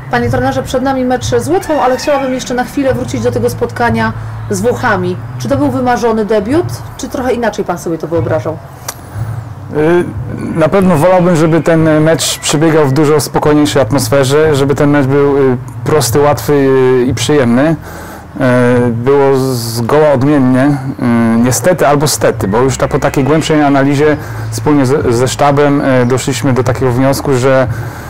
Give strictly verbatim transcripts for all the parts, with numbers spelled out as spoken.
Panie trenerze, przed nami mecz z Łotwą, ale chciałabym jeszcze na chwilę wrócić do tego spotkania z Włochami. Czy to był wymarzony debiut, czy trochę inaczej Pan sobie to wyobrażał? Na pewno wolałbym, żeby ten mecz przebiegał w dużo spokojniejszej atmosferze, żeby ten mecz był prosty, łatwy i przyjemny. Było zgoła odmiennie, niestety albo stety, bo już tak po takiej głębszej analizie wspólnie ze, ze sztabem doszliśmy do takiego wniosku, że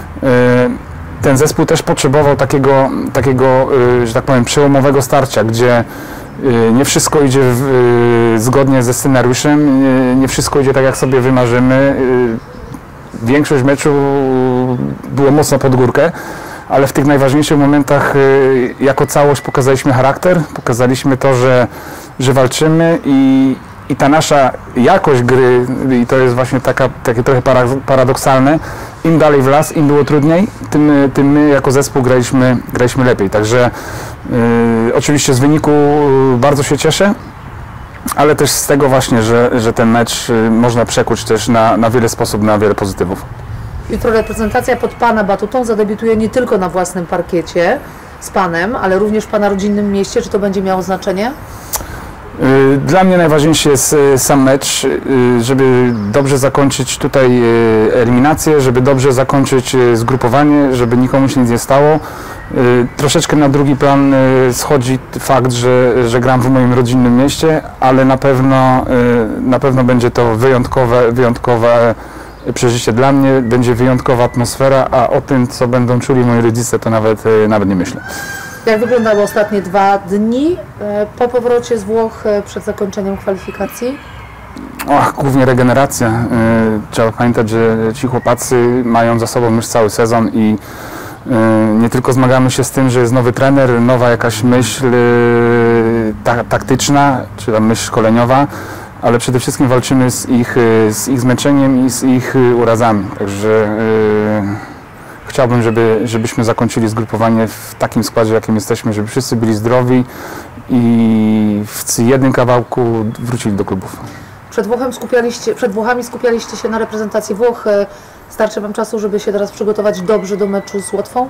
ten zespół też potrzebował takiego, takiego, że tak powiem, przełomowego starcia, gdzie nie wszystko idzie w, zgodnie ze scenariuszem, nie, nie wszystko idzie tak, jak sobie wymarzymy. Większość meczu było mocno pod górkę, ale w tych najważniejszych momentach jako całość pokazaliśmy charakter, pokazaliśmy to, że, że walczymy i, i ta nasza jakość gry, i to jest właśnie taka, takie trochę paradoksalne, im dalej w las, im było trudniej, tym, tym my jako zespół graliśmy, graliśmy lepiej. Także yy, oczywiście z wyniku bardzo się cieszę, ale też z tego właśnie, że, że ten mecz można przekuć też na, na wiele sposobów, na wiele pozytywów. Jutro reprezentacja pod Pana batutą zadebiutuje nie tylko na własnym parkiecie z Panem, ale również w Pana rodzinnym mieście. Czy to będzie miało znaczenie? Dla mnie najważniejszy jest sam mecz, żeby dobrze zakończyć tutaj eliminację, żeby dobrze zakończyć zgrupowanie, żeby nikomu się nic nie stało. Troszeczkę na drugi plan schodzi fakt, że, że gram w moim rodzinnym mieście, ale na pewno, na pewno będzie to wyjątkowe, wyjątkowe przeżycie dla mnie, będzie wyjątkowa atmosfera, a o tym, co będą czuli moi rodzice, to nawet, nawet nie myślę. Jak wyglądały ostatnie dwa dni po powrocie z Włoch przed zakończeniem kwalifikacji? Och, głównie regeneracja. Trzeba pamiętać, że ci chłopacy mają za sobą już cały sezon i nie tylko zmagamy się z tym, że jest nowy trener, nowa jakaś myśl ta, taktyczna, czy tam myśl szkoleniowa, ale przede wszystkim walczymy z ich, z ich zmęczeniem i z ich urazami. Także chciałbym, żeby, żebyśmy zakończyli zgrupowanie w takim składzie, jakim jesteśmy, żeby wszyscy byli zdrowi i w jednym kawałku wrócili do klubów. Przed, Włochem skupialiście, przed Włochami skupialiście się na reprezentacji Włoch. Starczy Wam czasu, żeby się teraz przygotować dobrze do meczu z Łotwą?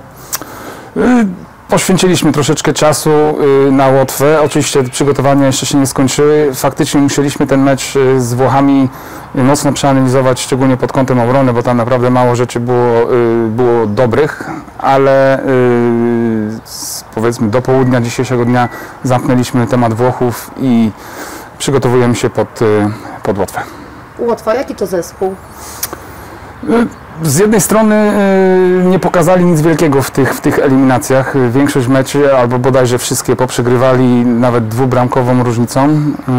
Poświęciliśmy troszeczkę czasu na Łotwę. Oczywiście przygotowania jeszcze się nie skończyły. Faktycznie musieliśmy ten mecz z Włochami mocno przeanalizować, szczególnie pod kątem obrony, bo tam naprawdę mało rzeczy było, było dobrych, ale powiedzmy do południa dzisiejszego dnia zamknęliśmy temat Włochów i przygotowujemy się pod, pod Łotwę. Łotwa, jaki to zespół? Z jednej strony nie pokazali nic wielkiego w tych, w tych eliminacjach. Większość meczy, albo bodajże wszystkie, poprzegrywali nawet dwubramkową różnicą.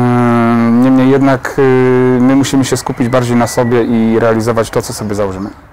Niemniej jednak my musimy się skupić bardziej na sobie i realizować to, co sobie założymy.